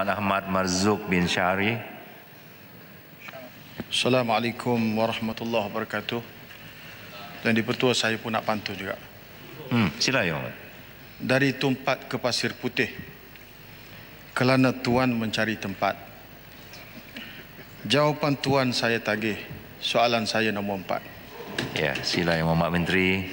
Ahmad Marzuq bin Syari. Assalamualaikum warahmatullahi wabarakatuh. Dan di-Pertua saya pun nak pantun juga. Sila ya Ahmad. Dari Tumpat ke Pasir Putih, kerana Tuan mencari tempat. Jawapan Tuan saya tagih, soalan saya nombor 4. Ya, sila yang Muhammad Menteri.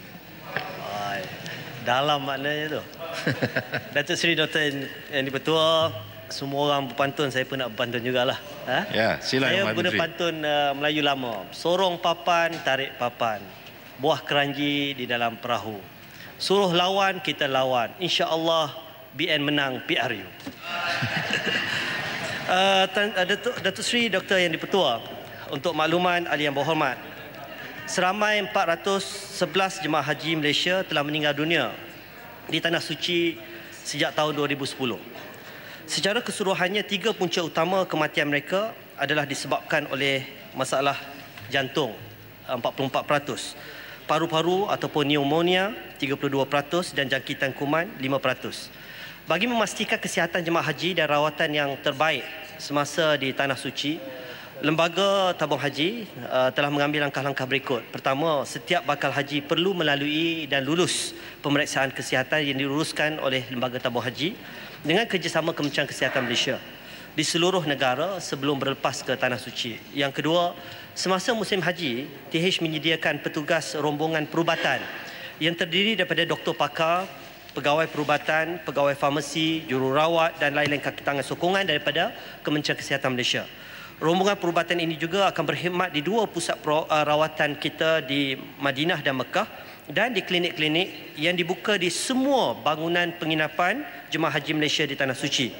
Dalam maknanya tu. Datuk Seri Dr. Yang di-Pertua, semua orang berpantun, saya pun nak berpantun jugalah. Ya, sila yang Saya Muhammad guna Menteri. pantun Melayu lama. Sorong papan, tarik papan. Buah keranji di dalam perahu. Suruh lawan, kita lawan. InsyaAllah BN menang PRU. Datuk Seri Dr. Yang di-Pertua, untuk makluman ahli yang berhormat, seramai 411 jemaah haji Malaysia telah meninggal dunia di Tanah Suci sejak tahun 2010. Secara keseluruhannya, 3 punca utama kematian mereka adalah disebabkan oleh masalah jantung 44%, paru-paru ataupun pneumonia 32% dan jangkitan kuman 5%. Bagi memastikan kesihatan jemaah haji dan rawatan yang terbaik semasa di Tanah Suci, Lembaga Tabung Haji telah mengambil langkah-langkah berikut. Pertama, setiap bakal haji perlu melalui dan lulus pemeriksaan kesihatan yang diluruskan oleh Lembaga Tabung Haji dengan kerjasama Kementerian Kesihatan Malaysia di seluruh negara sebelum berlepas ke Tanah Suci. Yang kedua, semasa musim haji, TH menyediakan petugas rombongan perubatan yang terdiri daripada doktor pakar, pegawai perubatan, pegawai farmasi, jururawat dan lain-lain kaki tangan sokongan daripada Kementerian Kesihatan Malaysia. Rombongan perubatan ini juga akan berkhidmat di 2 pusat rawatan kita di Madinah dan Mekah dan di klinik-klinik yang dibuka di semua bangunan penginapan jemaah haji Malaysia di Tanah Suci.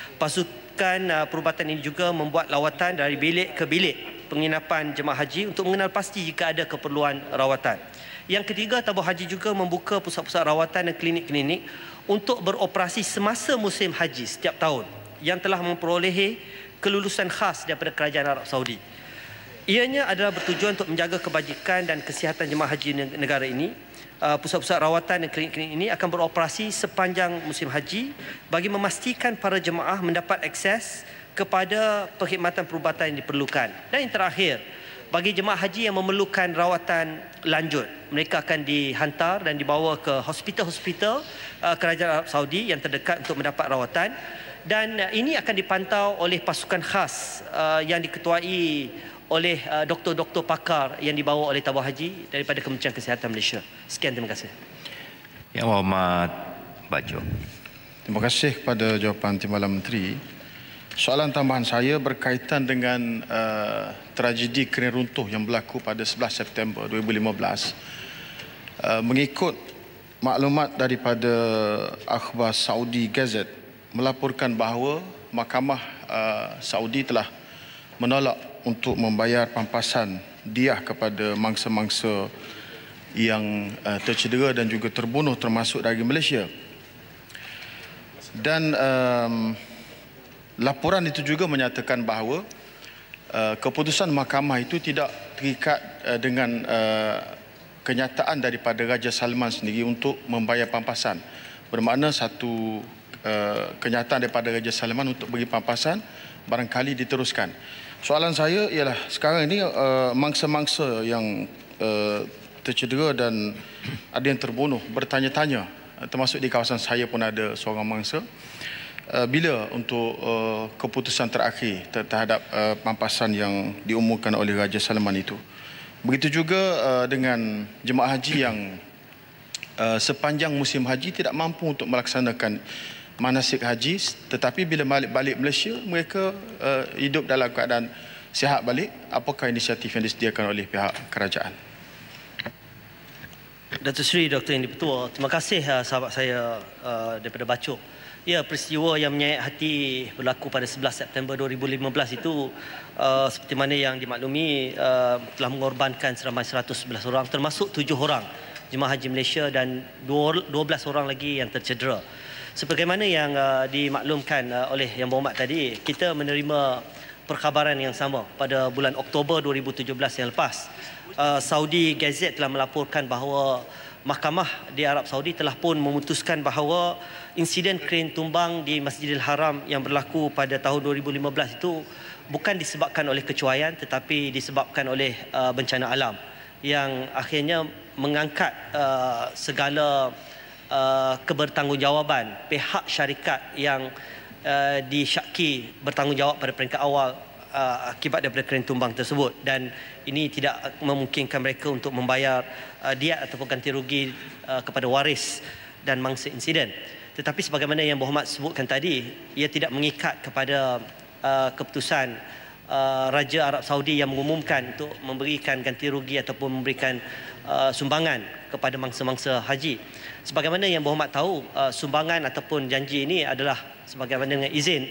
Pasukan perubatan ini juga membuat lawatan dari bilik ke bilik penginapan jemaah haji untuk mengenal pasti jika ada keperluan rawatan. Yang ketiga, tabung haji juga membuka pusat-pusat rawatan dan klinik-klinik untuk beroperasi semasa musim haji setiap tahun yang telah memperolehi kelulusan khas daripada Kerajaan Arab Saudi. Ianya adalah bertujuan untuk menjaga kebajikan dan kesihatan jemaah haji negara ini. Pusat-pusat rawatan dan klinik-klinik ini akan beroperasi sepanjang musim haji bagi memastikan para jemaah mendapat akses kepada perkhidmatan perubatan yang diperlukan. Dan yang terakhir, bagi jemaah haji yang memerlukan rawatan lanjut, mereka akan dihantar dan dibawa ke hospital-hospital Kerajaan Arab Saudi yang terdekat untuk mendapat rawatan. Dan ini akan dipantau oleh pasukan khas yang diketuai oleh doktor-doktor pakar yang dibawa oleh tabung haji daripada Kementerian Kesihatan Malaysia. Sekian, terima kasih. Yang Muhammad Bajo. Terima kasih kepada jawapan Timbalan Menteri. Soalan tambahan saya berkaitan dengan tragedi kren runtuh yang berlaku pada 11 September 2015. Mengikut maklumat daripada akhbar Saudi Gazette, melaporkan bahawa Mahkamah Saudi telah menolak untuk membayar pampasan diah kepada mangsa-mangsa yang tercedera dan juga terbunuh termasuk dari Malaysia. Dan laporan itu juga menyatakan bahawa keputusan mahkamah itu tidak terikat dengan kenyataan daripada Raja Salman sendiri untuk membayar pampasan. Bermakna satu kenyataan daripada Raja Salman untuk beri pampasan barangkali diteruskan. Soalan saya ialah sekarang ini mangsa-mangsa yang tercedera dan ada yang terbunuh bertanya-tanya, termasuk di kawasan saya pun ada seorang mangsa, bila untuk keputusan terakhir terhadap pampasan yang diumumkan oleh Raja Salman itu. Begitu juga dengan jemaah haji yang sepanjang musim haji tidak mampu untuk melaksanakan manasik haji, tetapi bila balik Malaysia mereka hidup dalam keadaan sihat balik. Apakah inisiatif yang disediakan oleh pihak kerajaan? Datuk Seri Dr. Yang di-Pertua, terima kasih sahabat saya daripada Bacok. Ya, peristiwa yang menyayat hati berlaku pada 11 September 2015 itu seperti mana yang dimaklumi telah mengorbankan seramai 111 orang, termasuk 7 orang jemaah haji Malaysia dan 12 orang lagi yang tercedera. Sebagaimana yang dimaklumkan oleh Yang Berhormat tadi, kita menerima perkhabaran yang sama pada bulan Oktober 2017 yang lepas. Saudi Gazette telah melaporkan bahawa mahkamah di Arab Saudi telah pun memutuskan bahawa insiden kren tumbang di Masjidil Haram yang berlaku pada tahun 2015 itu bukan disebabkan oleh kecuaian tetapi disebabkan oleh bencana alam yang akhirnya mengangkat segala kebertanggungjawaban pihak syarikat yang disyaki bertanggungjawab pada peringkat awal akibat daripada kren tumbang tersebut, dan ini tidak memungkinkan mereka untuk membayar diat ataupun ganti rugi kepada waris dan mangsa insiden. Tetapi sebagaimana yang Berhormat sebutkan tadi, ia tidak mengikat kepada keputusan Raja Arab Saudi yang mengumumkan untuk memberikan ganti rugi ataupun memberikan sumbangan kepada mangsa-mangsa haji. Sebagaimana yang Berhormat tahu, sumbangan ataupun janji ini adalah sebagaimana dengan izin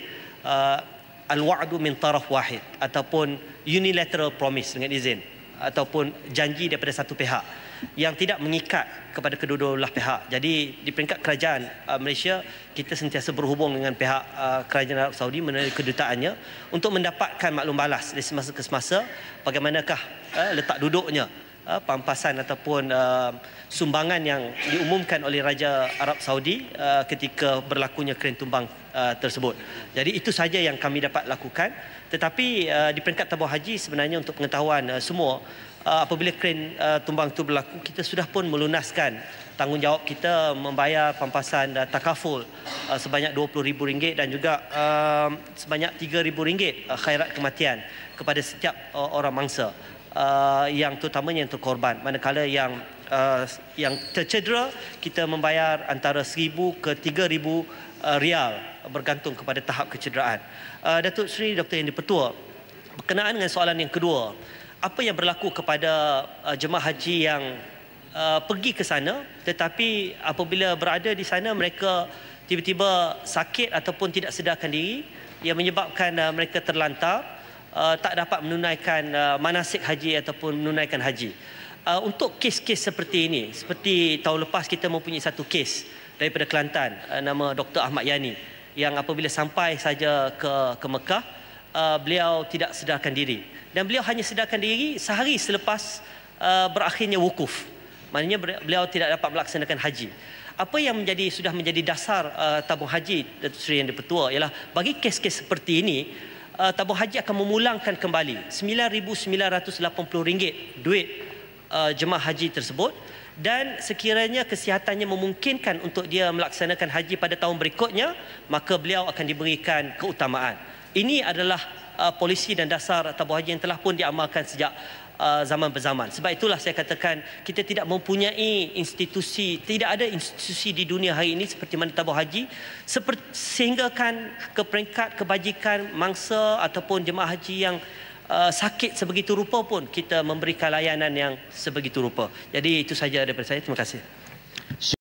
al-wa'du min taraf wahid ataupun unilateral promise dengan izin ataupun janji daripada satu pihak yang tidak mengikat kepada kedua-dua belah pihak. Jadi di peringkat kerajaan Malaysia, kita sentiasa berhubung dengan pihak kerajaan Arab Saudi melalui kedutaannya untuk mendapatkan maklum balas dari semasa ke semasa bagaimanakah letak duduknya pampasan ataupun sumbangan yang diumumkan oleh Raja Arab Saudi ketika berlakunya kren tumbang tersebut. Jadi itu saja yang kami dapat lakukan. Tetapi di peringkat tabung haji sebenarnya untuk pengetahuan semua, apabila kren tumbang itu berlaku, kita sudah pun melunaskan tanggungjawab kita membayar pampasan takaful sebanyak RM20,000 dan juga sebanyak RM3,000 khairat kematian kepada setiap orang mangsa. Yang terutamanya yang terkorban, manakala yang tercedera kita membayar antara 1,000 ke 3,000 rial bergantung kepada tahap kecederaan. Datuk Seri Dr. Yang di-Pertua, berkenaan dengan soalan yang kedua, apa yang berlaku kepada jemaah haji yang pergi ke sana tetapi apabila berada di sana mereka tiba-tiba sakit ataupun tidak sedarkan diri yang menyebabkan mereka terlantar, tak dapat menunaikan manasik haji ataupun menunaikan haji. Untuk kes-kes seperti ini, seperti tahun lepas kita mempunyai satu kes daripada Kelantan, nama Dr. Ahmad Yani, yang apabila sampai saja ke Mekah, beliau tidak sedarkan diri. Dan beliau hanya sedarkan diri sehari selepas berakhirnya wukuf. Maknanya beliau tidak dapat melaksanakan haji. Apa yang sudah menjadi dasar tabung haji Datuk Seri Yang di-Pertua ialah bagi kes-kes seperti ini, tabung haji akan memulangkan kembali RM9,980 duit jemaah haji tersebut, dan sekiranya kesihatannya memungkinkan untuk dia melaksanakan haji pada tahun berikutnya, maka beliau akan diberikan keutamaan. Ini adalah polisi dan dasar tabung haji yang telah pun diamalkan sejak zaman berzaman. Sebab itulah saya katakan kita tidak mempunyai institusi, tidak ada institusi di dunia hari ini seperti mana tabung haji sehinggakan ke peringkat kebajikan mangsa ataupun jemaah haji yang sakit sebegitu rupa pun kita memberikan layanan yang sebegitu rupa. Jadi itu saja daripada saya. Terima kasih.